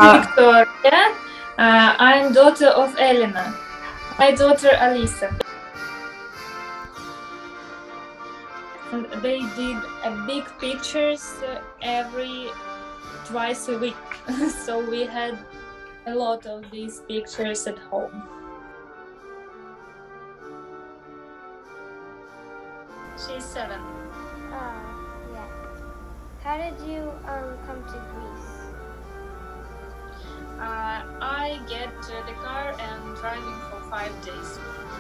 Victoria. I'm daughter of Elena. My daughter Alisa. And they did big pictures every twice a week. So we had a lot of these pictures at home. She's 7. Yeah. How did you come to Greece? I get the car and driving for 5 days.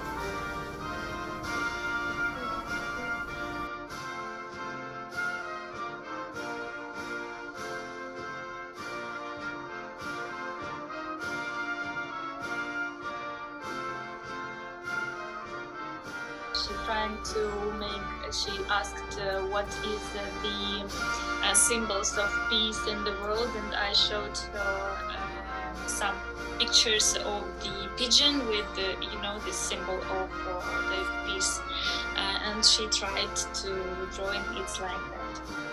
She asked what is the symbols of peace in the world, and I showed her some pictures of the pigeon with the the symbol of the peace, and she tried to draw it like that.